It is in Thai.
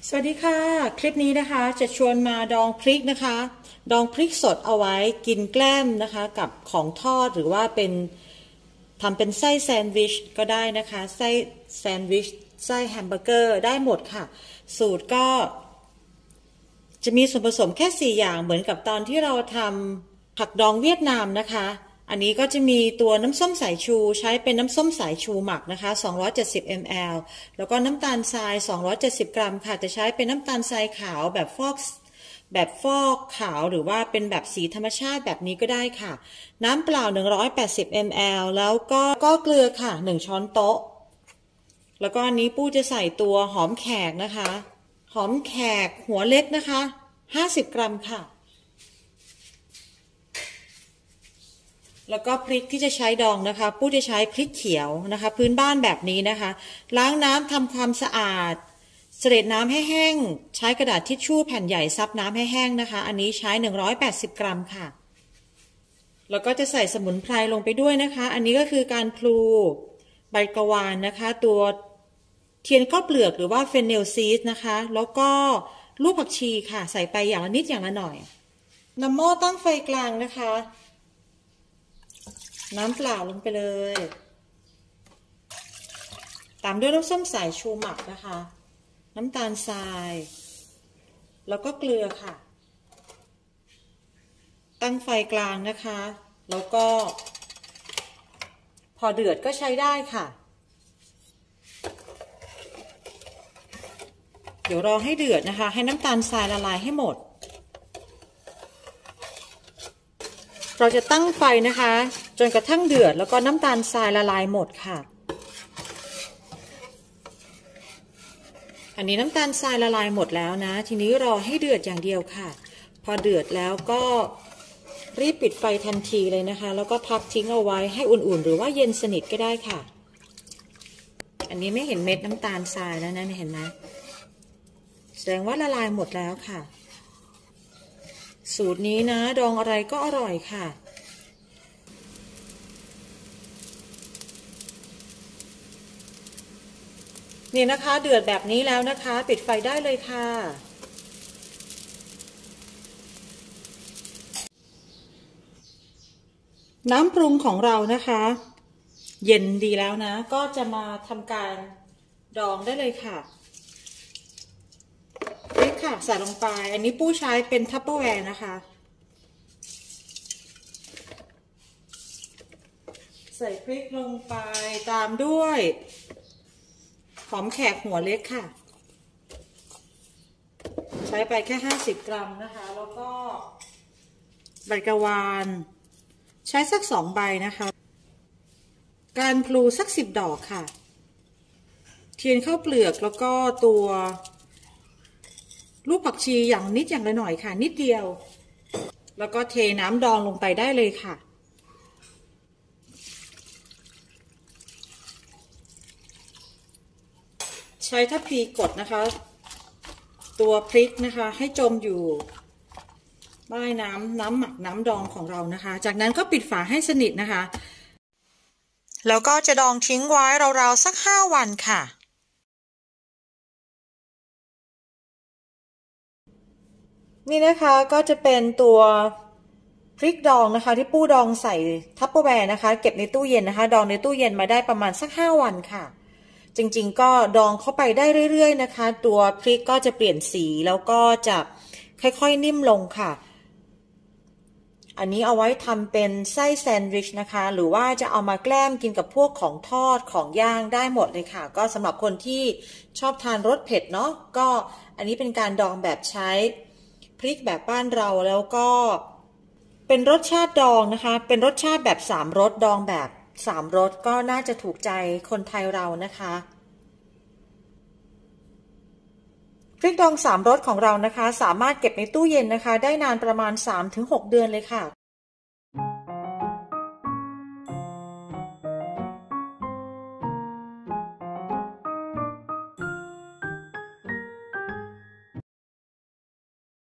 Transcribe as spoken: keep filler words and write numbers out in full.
สวัสดีค่ะคลิปนี้นะคะจะชวนมาดองพริกนะคะดองพริกสดเอาไว้กินแกล้มนะคะกับของทอดหรือว่าเป็นทำเป็นไส้แซนด์วิชก็ได้นะคะไส้แซนด์วิชไส้แฮมเบอร์เกอร์ได้หมดค่ะสูตรก็จะมีส่วนผสมแค่สี่อย่างเหมือนกับตอนที่เราทำผักดองเวียดนามนะคะอันนี้ก็จะมีตัวน้ำส้มสายชูใช้เป็นน้ำส้มสายชูหมักนะคะสองร้อยเจ็ดสิบมิลลิลิตรแล้วก็น้ำตาลทรายสองร้อยเจ็ดสิบกรัมค่ะจะใช้เป็นน้ำตาลทรายขาวแบบฟอกแบบฟอกขาวหรือว่าเป็นแบบสีธรรมชาติแบบนี้ก็ได้ค่ะน้ำเปล่าหนึ่งร้อยแปดสิบมิลลิลิตรแล้วก็ก็เกลือค่ะหนึ่งช้อนโต๊ะแล้วก็อันนี้ปู้จะใส่ตัวหอมแขกนะคะหอมแขกหัวเล็กนะคะห้าสิบกรัมค่ะแล้วก็พริกที่จะใช้ดองนะคะปู้จะใช้พริกเขียวนะคะพื้นบ้านแบบนี้นะคะล้างน้ำทำความสะอาดเสด็จน้ำให้แห้งใช้กระดาษทิชชู่แผ่นใหญ่ซับน้ำให้แห้งนะคะอันนี้ใช้หนึ่งร้อยแปดสิบกรัมค่ะแล้วก็จะใส่สมุนไพรลงไปด้วยนะคะอันนี้ก็คือการพลูใบกะวานนะคะตัวเทียนข้าวเปลือกหรือว่าเฟนเนลซีดนะคะแล้วก็ลูกผักชีค่ะใส่ไปอย่างละนิดอย่างละหน่อยนำหม้อตั้งไฟกลางนะคะน้ำเปล่าลงไปเลยตามด้วยน้ำส้มสายชูหมักนะคะน้ำตาลทรายแล้วก็เกลือค่ะตั้งไฟกลางนะคะแล้วก็พอเดือดก็ใช้ได้ค่ะเดี๋ยวรอให้เดือดนะคะให้น้ำตาลทรายละลายให้หมดเราจะตั้งไฟนะคะจนกระทั่งเดือดแล้วก็น้ำตาลทรายละลายหมดค่ะอันนี้น้ำตาลทรายละลายหมดแล้วนะทีนี้รอให้เดือดอย่างเดียวค่ะพอเดือดแล้วก็รีบปิดไฟทันทีเลยนะคะแล้วก็พักทิ้งเอาไว้ให้อุ่นๆหรือว่าเย็นสนิทก็ได้ค่ะอันนี้ไม่เห็นเม็ดน้ำตาลทรายแล้วนะเห็นไหมแสดงว่าละลายหมดแล้วค่ะสูตรนี้นะดองอะไรก็อร่อยค่ะนี่นะคะเดือดแบบนี้แล้วนะคะปิดไฟได้เลยค่ะน้ำปรุงของเรานะคะเย็นดีแล้วนะก็จะมาทำการดองได้เลยค่ะพริกค่ะใส่ลงไปอันนี้ปู้ใช้เป็นทัพเปอร์แวร์นะคะใส่พริกลงไปตามด้วยหอมแขกหัวเล็กค่ะใช้ไปแค่ห้าสิบกรัมนะคะแล้วก็ใบกะวานใช้สักสองใบนะคะการพลูสักสิบดอกค่ะเทียนข้าวเปลือกแล้วก็ตัวลูกผักชีอย่างนิดอย่างละหน่อยค่ะนิดเดียวแล้วก็เทน้ำดองลงไปได้เลยค่ะใช้ทัพพีกดนะคะตัวพริกนะคะให้จมอยู่ใต้น้ำน้ำหมักน้ำดองของเรานะคะจากนั้นก็ปิดฝาให้สนิทนะคะแล้วก็จะดองทิ้งไว้ราวๆสักห้าวันค่ะนี่นะคะก็จะเป็นตัวพริกดองนะคะที่ปู้ดองใส่ทัพเปอร์แวร์นะคะเก็บในตู้เย็นนะคะดองในตู้เย็นมาได้ประมาณสักห้าวันค่ะจริงๆก็ดองเข้าไปได้เรื่อยๆนะคะตัวพริกก็จะเปลี่ยนสีแล้วก็จะค่อยๆนิ่มลงค่ะอันนี้เอาไว้ทำเป็นไส้แซนด์วิชนะคะหรือว่าจะเอามาแกล้มกินกับพวกของทอดของย่างได้หมดเลยค่ะก็สำหรับคนที่ชอบทานรสเผ็ดเนาะก็อันนี้เป็นการดองแบบใช้พริกแบบบ้านเราแล้วก็เป็นรสชาติดองนะคะเป็นรสชาติแบบสามรสดองแบบสามรสก็น่าจะถูกใจคนไทยเรานะคะพริกดองสามรสของเรานะคะสามารถเก็บในตู้เย็นนะคะได้นานประมาณ สามถึงหก เดือนเลยค่ะ